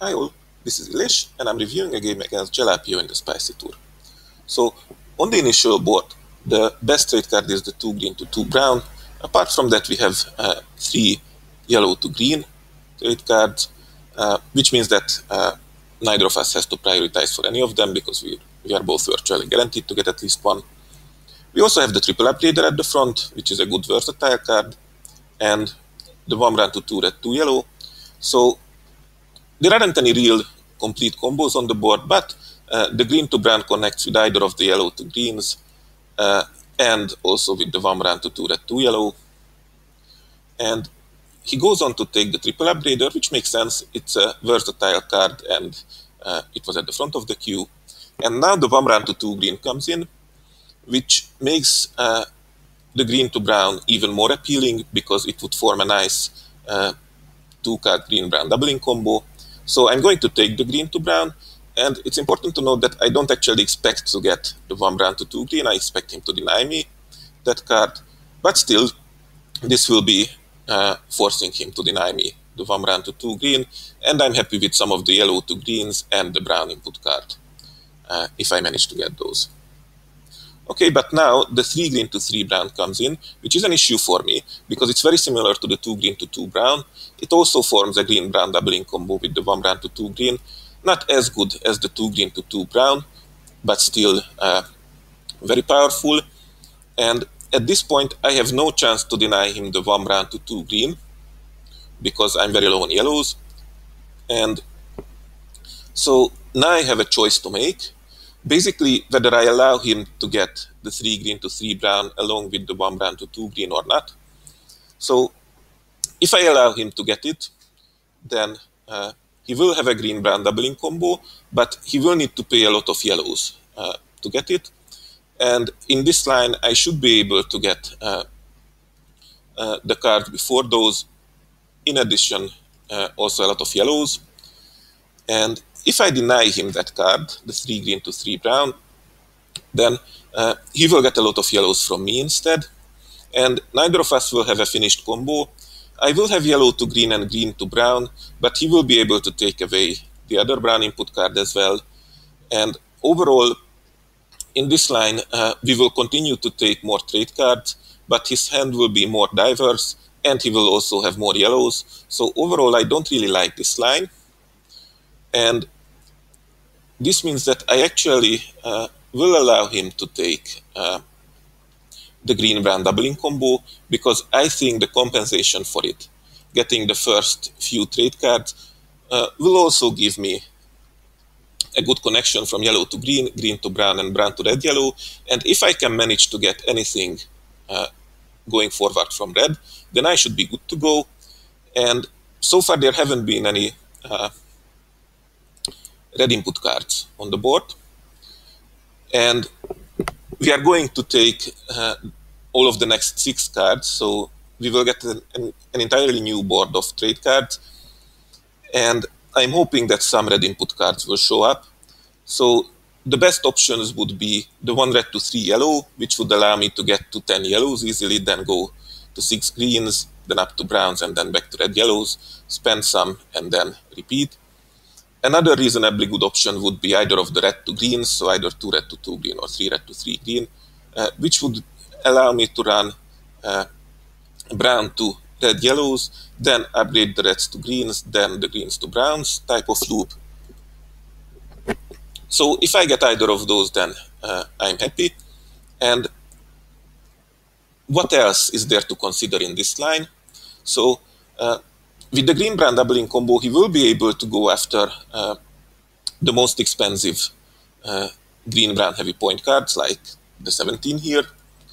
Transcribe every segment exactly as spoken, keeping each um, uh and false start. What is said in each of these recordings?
Hi all, this is Ilish, and I'm reviewing a game against zielapio in the Spicee Tour. So, on the initial board, the best trade card is the two green to two brown. Apart from that, we have uh, three yellow to green trade cards, uh, which means that uh, neither of us has to prioritize for any of them because we, we are both virtually guaranteed to get at least one. We also have the triple upgrader at the front, which is a good versatile card, and the one brown to two red, two yellow. So, there aren't any real complete combos on the board, but uh, the green to brown connects with either of the yellow to greens, uh, and also with the one brown to two red, two yellow. And he goes on to take the triple upgrader, which makes sense. It's a versatile card, and uh, it was at the front of the queue. And now the one brown to two green comes in, which makes uh, the green to brown even more appealing because it would form a nice uh, two card green brown doubling combo. So I'm going to take the green to brown, and it's important to note that I don't actually expect to get the one brown to two green. I expect him to deny me that card, but still, this will be uh, forcing him to deny me the one brown to two green, and I'm happy with some of the yellow to greens and the brown input card, uh, if I manage to get those. Okay, but now the three green to three brown comes in, which is an issue for me, because it's very similar to the two green to two brown. It also forms a green-brown doubling combo with the one brown to two green. Not as good as the two green to two brown, but still uh, very powerful. And at this point, I have no chance to deny him the one brown to two green, because I'm very low on yellows. And so now I have a choice to make. Basically, whether I allow him to get the three green to three brown along with the one brown to two green or not. So if I allow him to get it, then uh, he will have a green-brown doubling combo, but he will need to pay a lot of yellows uh, to get it. And in this line, I should be able to get uh, uh, the card before those. In addition, uh, also a lot of yellows. And if I deny him that card, the three green to three brown, then uh, he will get a lot of yellows from me instead. And neither of us will have a finished combo. I will have yellow to green and green to brown, but he will be able to take away the other brown input card as well. And overall, in this line, uh, we will continue to take more trade cards, but his hand will be more diverse, and he will also have more yellows. So overall, I don't really like this line. And this means that I actually uh, will allow him to take uh, the green-brown doubling combo, because I think the compensation for it, getting the first few trade cards, uh, will also give me a good connection from yellow to green, green to brown, and brown to red yellow. And if I can manage to get anything uh, going forward from red, then I should be good to go. And so far there haven't been any uh, red input cards on the board. And we are going to take uh, all of the next six cards, so we will get an, an, an entirely new board of trade cards. And I'm hoping that some red input cards will show up. So the best options would be the one red to three yellow, which would allow me to get to ten yellows easily, then go to six greens, then up to browns, and then back to red yellows, spend some, and then repeat. Another reasonably good option would be either of the red to greens, so either two red to two green or three red to three green, uh, which would allow me to run uh, brown to red yellows, then upgrade the reds to greens, then the greens to browns type of loop. So if I get either of those, then uh, I'm happy. And what else is there to consider in this line? So uh, with the green-brown doubling combo, he will be able to go after uh, the most expensive uh, green-brown heavy point cards, like the seventeen here.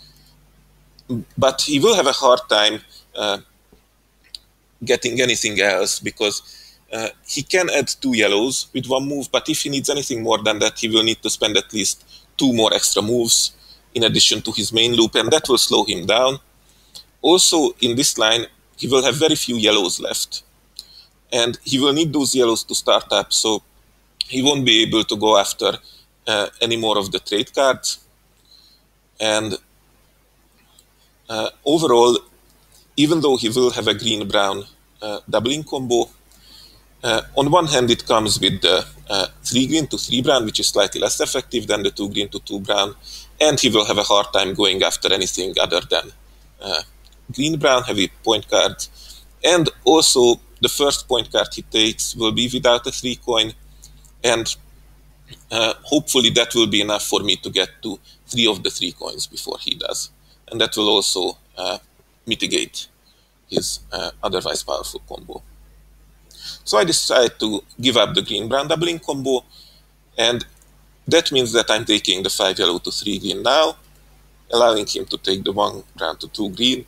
But he will have a hard time uh, getting anything else, because uh, he can add two yellows with one move, but if he needs anything more than that, he will need to spend at least two more extra moves in addition to his main loop, and that will slow him down. Also, in this line, he will have very few yellows left, and he will need those yellows to start up, so he won't be able to go after uh, any more of the trade cards. And uh, overall, even though he will have a green-brown uh, doubling combo, Uh, on one hand, it comes with the uh, three green to three brown, which is slightly less effective than the two green to two brown, and he will have a hard time going after anything other than uh, green-brown heavy point cards. And also, the first point card he takes will be without a three coin, and uh, hopefully that will be enough for me to get to three of the three coins before he does. And that will also uh, mitigate his uh, otherwise powerful combo. So I decided to give up the green-brown doubling combo, and that means that I'm taking the five yellow to three green now, allowing him to take the one brown to two green,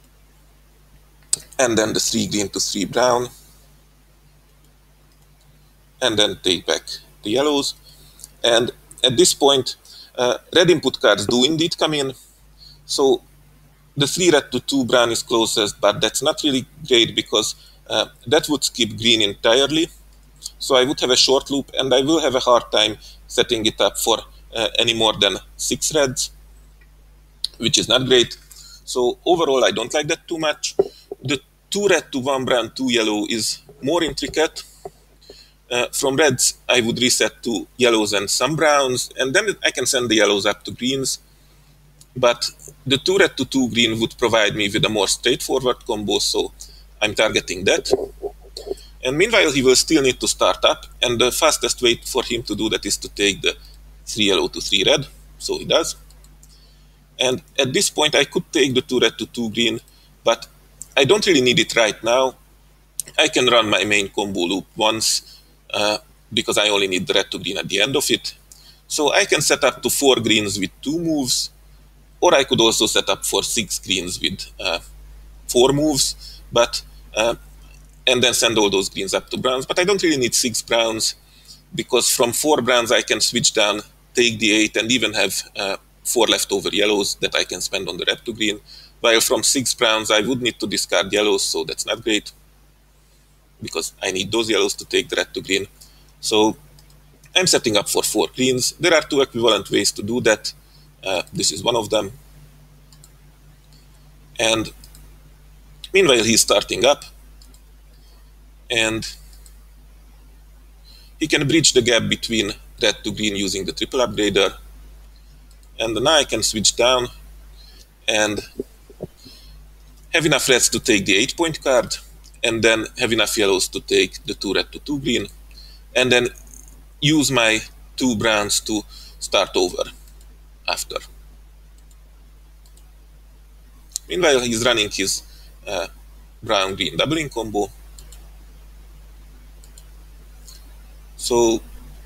and then the three green to three brown, and then take back the yellows. And at this point, uh, red input cards do indeed come in. So the three red to two brown is closest, but that's not really great because uh, that would skip green entirely. So I would have a short loop, and I will have a hard time setting it up for uh, any more than six reds, which is not great. So overall, I don't like that too much. The two red to one brown, two yellow is more intricate. Uh, from reds, I would reset to yellows and some browns, and then I can send the yellows up to greens. But the two red to two green would provide me with a more straightforward combo, so I'm targeting that. And meanwhile, he will still need to start up, and the fastest way for him to do that is to take the three yellow to three red, so he does. And at this point, I could take the two red to two green, but I don't really need it right now. I can run my main combo loop once, uh, because I only need the red to green at the end of it. So I can set up to four greens with two moves, or I could also set up for six greens with uh, four moves, but uh, and then send all those greens up to browns. But I don't really need six browns, because from four browns I can switch down, take the eight, and even have uh, four leftover yellows that I can spend on the red to green. While from six browns I would need to discard yellows, so that's not great, because I need those yellows to take the red to green. So I'm setting up for four greens. There are two equivalent ways to do that. Uh, this is one of them. And meanwhile, he's starting up, and he can bridge the gap between red to green using the triple upgrader. And now I can switch down and have enough reds to take the eight point card, and then have enough yellows to take the two red to two green, and then use my two browns to start over after. Meanwhile, he's running his uh, brown-green doubling combo. So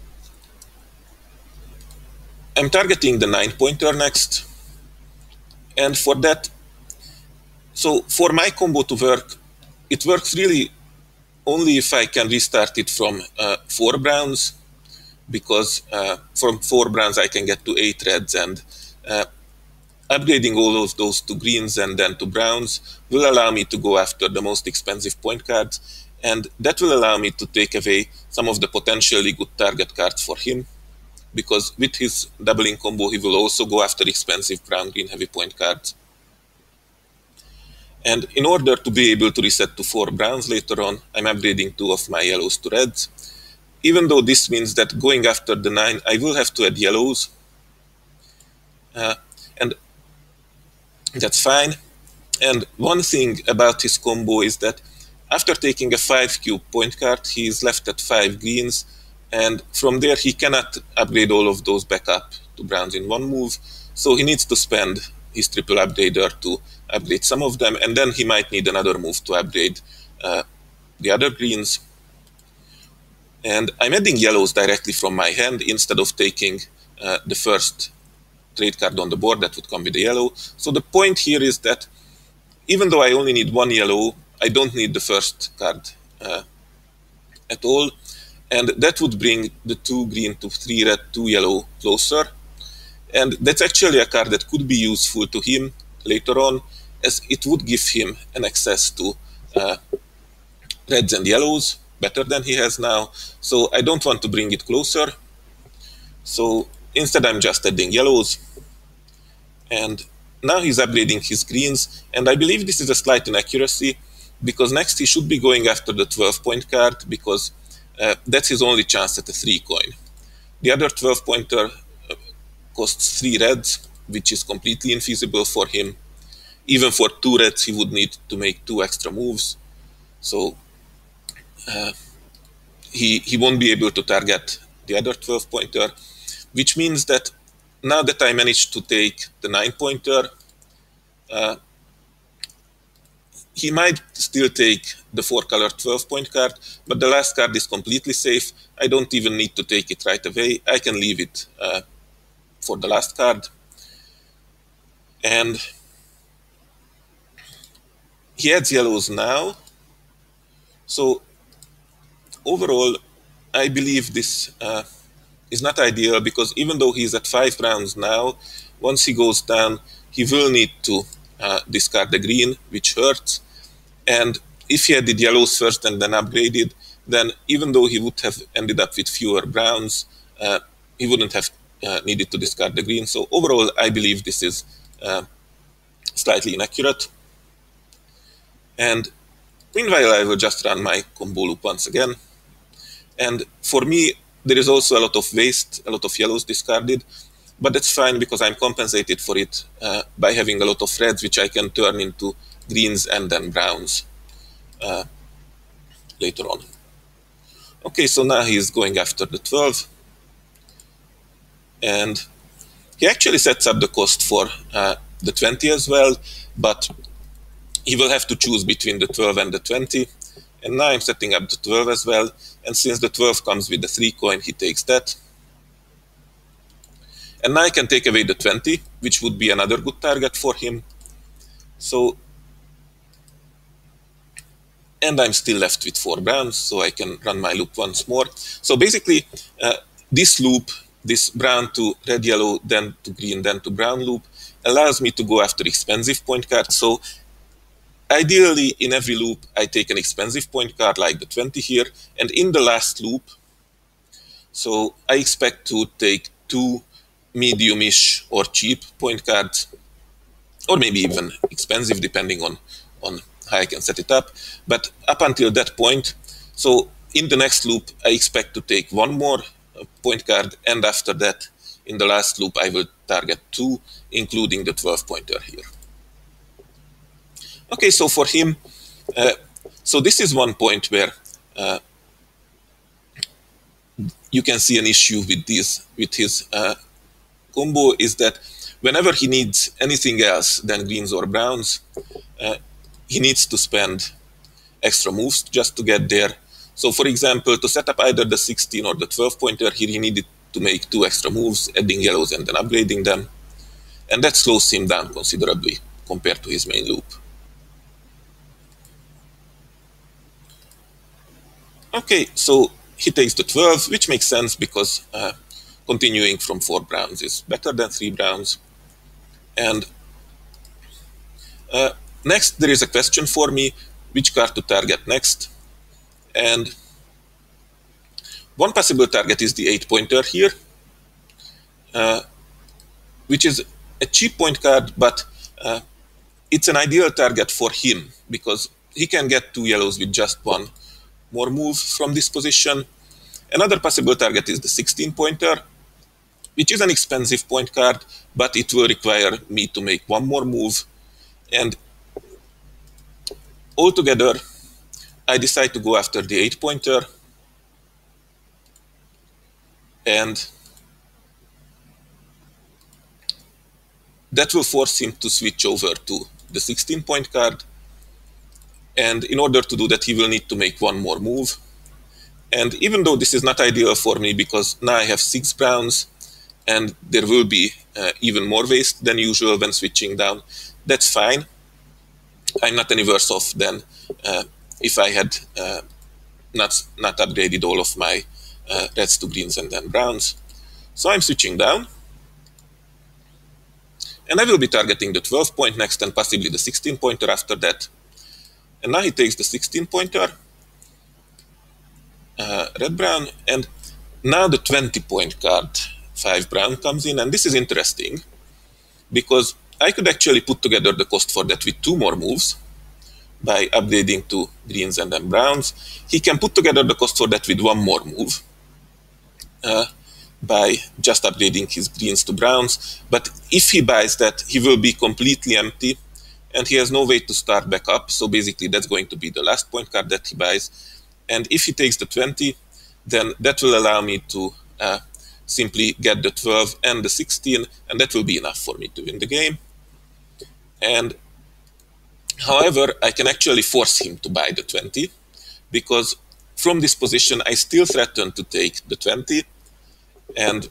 I'm targeting the nine pointer next, and for that, so for my combo to work, it works really only if I can restart it from uh, four browns, because uh, from four browns I can get to eight reds, and uh, upgrading all of those to greens and then to browns will allow me to go after the most expensive point cards, and that will allow me to take away some of the potentially good target cards for him, because with his doubling combo he will also go after expensive brown-green heavy point cards. And in order to be able to reset to four browns later on, I'm upgrading two of my yellows to reds, even though this means that going after the nine I will have to add yellows, uh, and that's fine. And one thing about his combo is that after taking a five cube point card, he is left at five greens, and from there he cannot upgrade all of those back up to browns in one move, so he needs to spend his triple upgrader to upgrade some of them, and then he might need another move to upgrade uh, the other greens. And I'm adding yellows directly from my hand instead of taking uh, the first trade card on the board that would come with a yellow. So the point here is that even though I only need one yellow, I don't need the first card uh, at all, and that would bring the two green to three red, two yellow closer. And that's actually a card that could be useful to him later on, as it would give him an access to uh, reds and yellows better than he has now. So I don't want to bring it closer. So instead I'm just adding yellows. And now he's upgrading his greens, and I believe this is a slight inaccuracy, because next he should be going after the twelve point card, because Uh, that's his only chance at a three coin. The other twelve pointer uh, costs three reds, which is completely infeasible for him. Even for two reds, he would need to make two extra moves. So uh, he, he won't be able to target the other twelve pointer, which means that now that I managed to take the nine pointer, uh, he might still take the four color twelve point card, but the last card is completely safe. I don't even need to take it right away. I can leave it uh, for the last card. And he adds yellows now. So overall, I believe this uh, is not ideal, because even though he's at five browns now, once he goes down, he will need to uh, discard the green, which hurts. And if he had did yellows first and then upgraded, then even though he would have ended up with fewer browns, uh, he wouldn't have uh, needed to discard the green. So overall, I believe this is uh, slightly inaccurate. And meanwhile, I will just run my combo loop once again. And for me, there is also a lot of waste, a lot of yellows discarded, but that's fine because I'm compensated for it uh, by having a lot of reds, which I can turn into greens and then browns uh, later on. Okay, so now he's going after the twelve. And he actually sets up the cost for uh, the twenty as well, but he will have to choose between the twelve and the twenty. And now I'm setting up the twelve as well. And since the twelve comes with the three coin, he takes that. And now I can take away the twenty, which would be another good target for him. So, and I'm still left with four browns, so I can run my loop once more. So basically, uh, this loop, this brown to red, yellow, then to green, then to brown loop, allows me to go after expensive point cards. So ideally, in every loop, I take an expensive point card like the twenty here, and in the last loop, so I expect to take two medium-ish or cheap point cards, or maybe even expensive, depending on, on how I can set it up. But up until that point, so in the next loop, I expect to take one more point card, and after that, in the last loop, I will target two, including the twelve pointer here. Okay, so for him, uh, so this is one point where uh, you can see an issue with this, with his uh, combo, is that whenever he needs anything else than greens or browns, uh, he needs to spend extra moves just to get there. So for example, to set up either the sixteen or the twelve pointer here, he needed to make two extra moves, adding yellows and then upgrading them. And that slows him down considerably compared to his main loop. Okay, so he takes the twelve, which makes sense because uh, continuing from four browns is better than three browns. And uh, next, there is a question for me, which card to target next. And one possible target is the eight pointer here, uh, which is a cheap point card, but uh, it's an ideal target for him because he can get two yellows with just one more move from this position. Another possible target is the sixteen pointer, which is an expensive point card, but it will require me to make one more move. And altogether, I decide to go after the eight pointer. And that will force him to switch over to the sixteen point card. And in order to do that, he will need to make one more move. And even though this is not ideal for me because now I have six browns and there will be uh, even more waste than usual when switching down, that's fine. I'm not any worse off than uh, if I had uh, not, not upgraded all of my uh, reds to greens and then browns. So I'm switching down. And I will be targeting the twelve point next and possibly the sixteen pointer after that. And now he takes the sixteen pointer, uh, red brown, and now the twenty point card, five brown, comes in. And this is interesting because I could actually put together the cost for that with two more moves, by upgrading to greens and then browns. He can put together the cost for that with one more move, uh, by just upgrading his greens to browns. But if he buys that, he will be completely empty, and he has no way to start back up. So basically, that's going to be the last point card that he buys. And if he takes the twenty, then that will allow me to uh, simply get the twelve and the sixteen, and that will be enough for me to win the game. And however, I can actually force him to buy the twenty, because from this position, I still threaten to take the twenty, and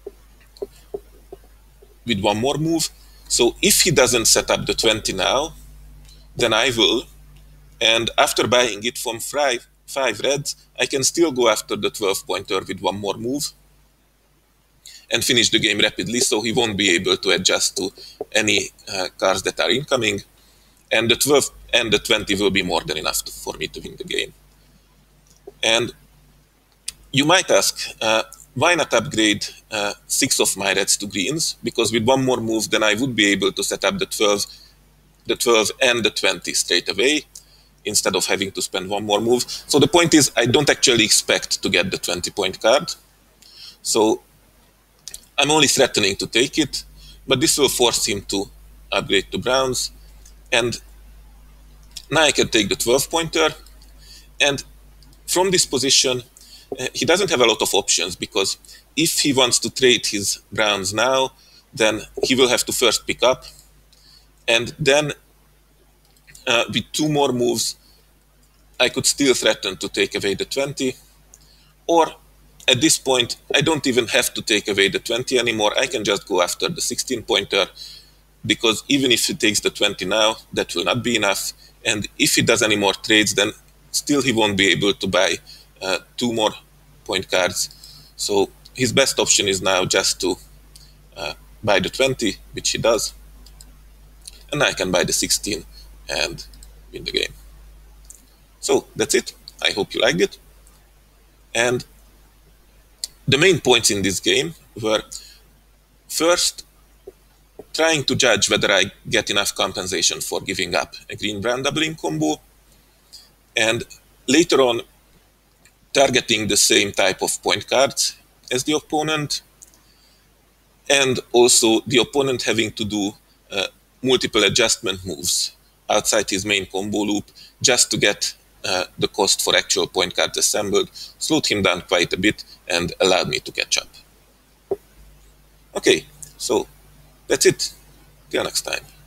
with one more move. So if he doesn't set up the twenty now, then I will. And after buying it from five, five reds, I can still go after the twelve pointer with one more move and finish the game rapidly, so he won't be able to adjust to any uh, cards that are incoming. And the twelve and the twenty will be more than enough to, for me to win the game. And you might ask, uh, why not upgrade uh, six of my reds to greens? Because with one more move, then I would be able to set up the twelve, the twelve and the twenty straight away, instead of having to spend one more move. So the point is, I don't actually expect to get the twenty point card. So I'm only threatening to take it, but this will force him to upgrade to browns. And now I can take the twelve pointer. And from this position, uh, he doesn't have a lot of options, because if he wants to trade his browns now, then he will have to first pick up. And then uh, with two more moves, I could still threaten to take away the twenty. Or at this point, I don't even have to take away the twenty anymore. I can just go after the sixteen pointer, because even if he takes the twenty now, that will not be enough. And if he does any more trades, then still he won't be able to buy uh, two more point cards. So his best option is now just to uh, buy the twenty, which he does. And I can buy the sixteen and win the game. So that's it. I hope you liked it. And the main points in this game were, first, trying to judge whether I get enough compensation for giving up a green-brown doubling combo, and later on, targeting the same type of point cards as the opponent, and also the opponent having to do uh, multiple adjustment moves outside his main combo loop just to get uh, the cost for actual point cards assembled, slowed him down quite a bit and allowed me to catch up. Okay, so that's it. Till next time.